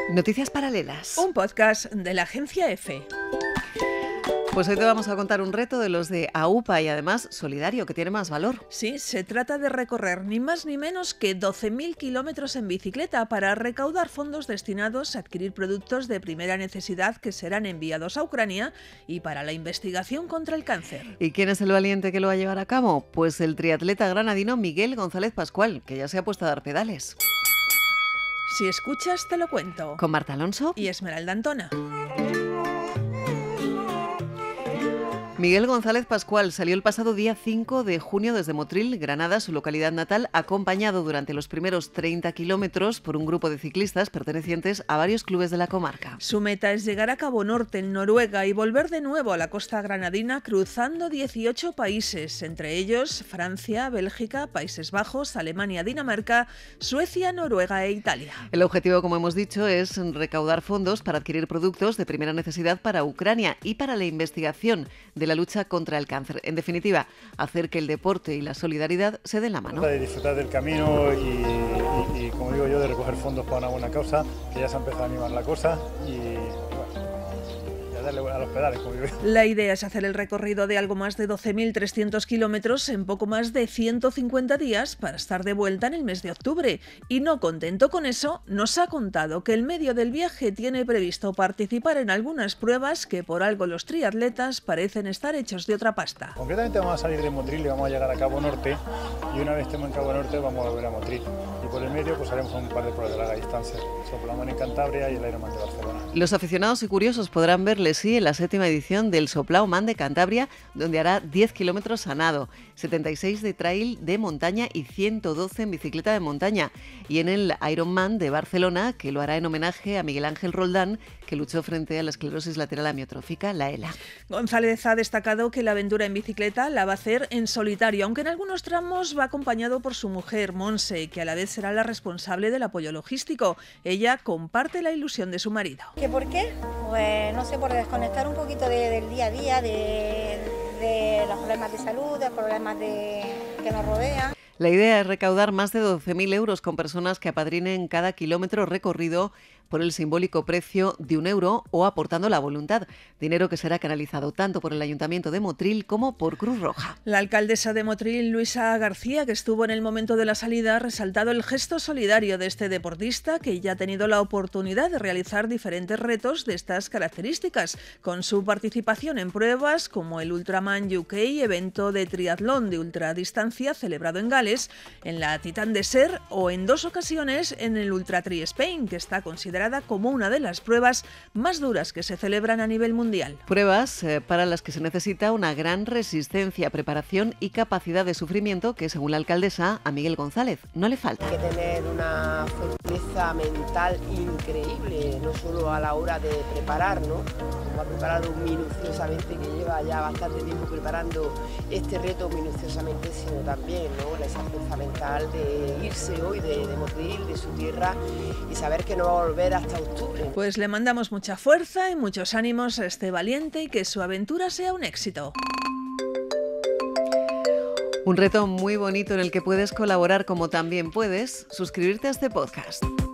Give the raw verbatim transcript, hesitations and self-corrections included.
Noticias Paralelas. Un podcast de la agencia EFE. Pues hoy te vamos a contar un reto de los de AUPA y además solidario, que tiene más valor. Sí, se trata de recorrer ni más ni menos que doce mil kilómetros en bicicleta para recaudar fondos destinados a adquirir productos de primera necesidad que serán enviados a Ucrania y para la investigación contra el cáncer. ¿Y quién es el valiente que lo va a llevar a cabo? Pues el triatleta granadino Miguel González Pascual, que ya se ha puesto a dar pedales. Si escuchas, te lo cuento. Con Marta Alonso y Esmeralda Antona. Miguel González Pascual salió el pasado día cinco de junio desde Motril, Granada, su localidad natal, acompañado durante los primeros treinta kilómetros por un grupo de ciclistas pertenecientes a varios clubes de la comarca. Su meta es llegar a Cabo Norte, en Noruega, y volver de nuevo a la costa granadina cruzando dieciocho países, entre ellos Francia, Bélgica, Países Bajos, Alemania, Dinamarca, Suecia, Noruega e Italia. El objetivo, como hemos dicho, es recaudar fondos para adquirir productos de primera necesidad para Ucrania y para la investigación de la lucha contra el cáncer. En definitiva, hacer que el deporte y la solidaridad se den la mano. De disfrutar del camino y, y, y, como digo yo, de recoger fondos para una buena causa, que ya se ha empezado a animar la cosa y bueno, ya darle a los pedales, como digo yo. La idea es hacer el recorrido de algo más de doce mil trescientos kilómetros en poco más de ciento cincuenta días para estar de vuelta en el mes de octubre. Y no contento con eso, nos ha contado que en medio del viaje tiene previsto participar en algunas pruebas que por algo los triatletas parecen estar hechos de otra pasta. Concretamente vamos a salir de Motril y vamos a llegar a Cabo Norte, y una vez estemos en Cabo Norte vamos a volver a Motril. Y por el medio pues haremos un par de pruebas de larga distancia, Soplaman en Cantabria y el Ironman de Barcelona. Los aficionados y curiosos podrán verle sí en la séptima edición del Soplauman de Cantabria, donde hará diez kilómetros a nado, setenta y seis de trail de montaña y ciento doce en bicicleta de montaña, y en el Ironman de Barcelona, que lo hará en homenaje a Miguel Ángel Roldán, que luchó frente a la esclerosis lateral amiotrófica, la ELA. González ha destacado que la aventura en bicicleta la va a hacer en solitario, aunque en algunos tramos va acompañado por su mujer, Monse, que a la vez será la responsable del apoyo logístico. Ella comparte la ilusión de su marido. ¿Qué por qué? Pues no sé, por desconectar un poquito de, del día a día, de, de los problemas de salud, de los problemas de, que nos rodean. La idea es recaudar más de doce mil euros con personas que apadrinen cada kilómetro recorrido por el simbólico precio de un euro o aportando la voluntad, dinero que será canalizado tanto por el Ayuntamiento de Motril como por Cruz Roja. La alcaldesa de Motril, Luisa García, que estuvo en el momento de la salida, ha resaltado el gesto solidario de este deportista que ya ha tenido la oportunidad de realizar diferentes retos de estas características, con su participación en pruebas como el Ultraman U K, evento de triatlón de ultradistancia celebrado en Gales, en la Titan Desert o en dos ocasiones en el Ultra Tri Spain, que está considerado como una de las pruebas más duras que se celebran a nivel mundial. Pruebas eh, para las que se necesita una gran resistencia, preparación y capacidad de sufrimiento que, según la alcaldesa, a Miguel González no le falta. Hay que tener una fortaleza mental increíble, no solo a la hora de preparar, ¿no? Como ha preparado minuciosamente, que lleva ya bastante tiempo preparando este reto minuciosamente, sino también, ¿no?, esa fuerza mental de irse hoy de, de Motril, de su tierra, y saber que no va a volver hasta octubre. Pues le mandamos mucha fuerza y muchos ánimos a este valiente y que su aventura sea un éxito. Un reto muy bonito en el que puedes colaborar, como también puedes suscribirte a este podcast.